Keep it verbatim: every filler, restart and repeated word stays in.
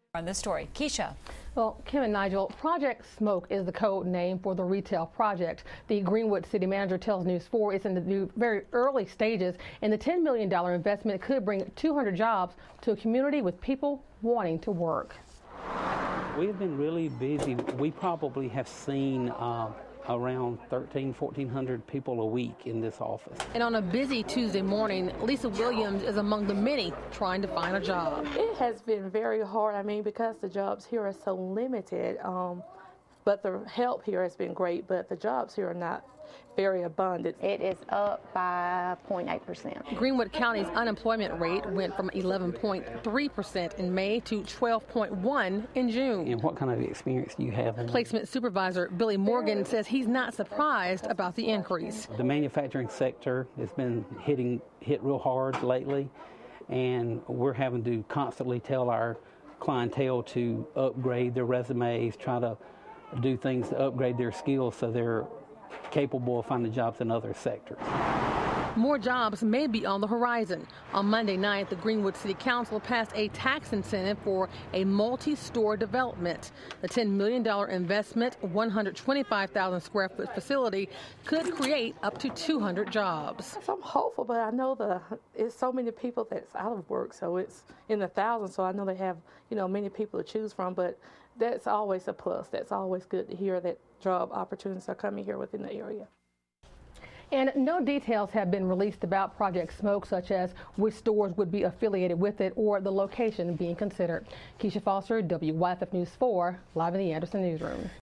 On this story, Keisha. Well, Kim and Nigel, Project Smoke is the code name for the retail project. The Greenwood city manager tells News four it's in the very early stages, and the ten million dollar investment could bring two hundred jobs to a community with people wanting to work. We have been really busy. We probably have seen uh, around thirteen, fourteen hundred people a week in this office. And on a busy Tuesday morning, Lisa Williams is among the many trying to find a job. It has been very hard, I mean, because the jobs here are so limited, um, but the help here has been great, but the jobs here are not very abundant. It is up by zero point eight percent. Greenwood County's unemployment rate went from eleven point three percent in May to twelve point one in June. And what kind of experience do you have in Placement supervisor Billy Morgan says he's not surprised about the increase. The manufacturing sector has been hitting hit real hard lately, and we're having to constantly tell our clientele to upgrade their resumes, try to do things to upgrade their skills so they're capable of finding jobs in other sectors. More jobs may be on the horizon. On Monday night, the Greenwood City Council passed a tax incentive for a multi-store development. The ten million dollar investment, one hundred twenty-five thousand square foot facility could create up to two hundred jobs. So I'm hopeful, but I know the it's so many people that's out of work, so it's in the thousands. So I know they have, you know, many people to choose from, but that's always a plus. That's always good to hear that job opportunities are coming here within the area. And no details have been released about Project Smoke, such as which stores would be affiliated with it or the location being considered. Keisha Foster, W Y F F News four, live in the Anderson newsroom.